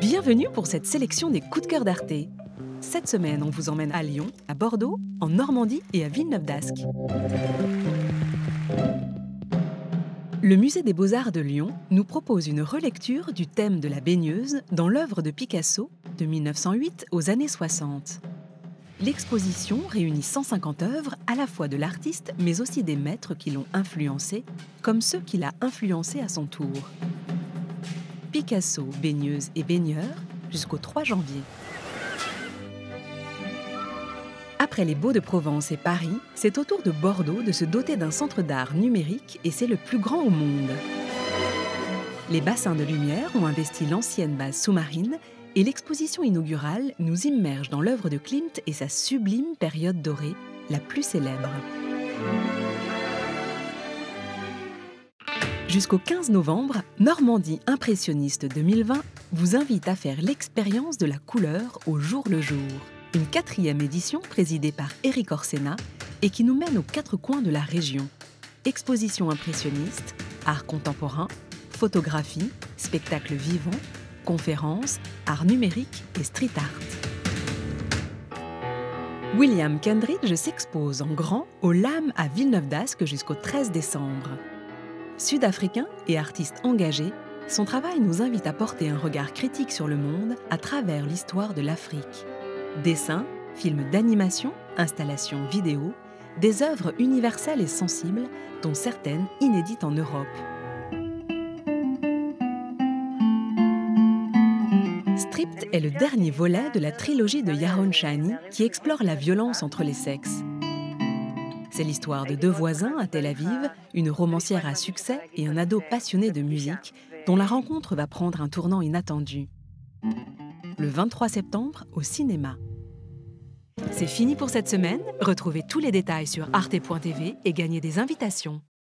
Bienvenue pour cette sélection des coups de cœur d'Arte. Cette semaine, on vous emmène à Lyon, à Bordeaux, en Normandie et à Villeneuve-d'Ascq. Le Musée des Beaux-Arts de Lyon nous propose une relecture du thème de la baigneuse dans l'œuvre de Picasso de 1908 aux années 60. L'exposition réunit 150 œuvres à la fois de l'artiste mais aussi des maîtres qui l'ont influencé, comme ceux qu'il a influencés à son tour. Picasso, baigneuse et baigneur, jusqu'au 3 janvier. Après les Baux-de-Provence et Paris, c'est au tour de Bordeaux de se doter d'un centre d'art numérique et c'est le plus grand au monde. Les bassins de lumière ont investi l'ancienne base sous-marine et l'exposition inaugurale nous immerge dans l'œuvre de Klimt et sa sublime période dorée, la plus célèbre. Jusqu'au 15 novembre, Normandie Impressionniste 2020 vous invite à faire l'expérience de la couleur au jour le jour. Une 4e édition présidée par Éric Orsena et qui nous mène aux 4 coins de la région. Exposition impressionniste, art contemporain, photographie, spectacle vivant, conférences, art numérique et street art. William Kendridge s'expose en grand au LAM à Villeneuve-d'Ascq jusqu'au 13 décembre. Sud-africain et artiste engagé, son travail nous invite à porter un regard critique sur le monde à travers l'histoire de l'Afrique. Dessins, films d'animation, installations vidéo, des œuvres universelles et sensibles, dont certaines inédites en Europe. Stripped est le dernier volet de la trilogie de Yaron Shahani qui explore la violence entre les sexes. C'est l'histoire de 2 voisins à Tel Aviv, une romancière à succès et un ado passionné de musique, dont la rencontre va prendre un tournant inattendu. Le 23 septembre, au cinéma. C'est fini pour cette semaine. Retrouvez tous les détails sur arte.tv et gagnez des invitations.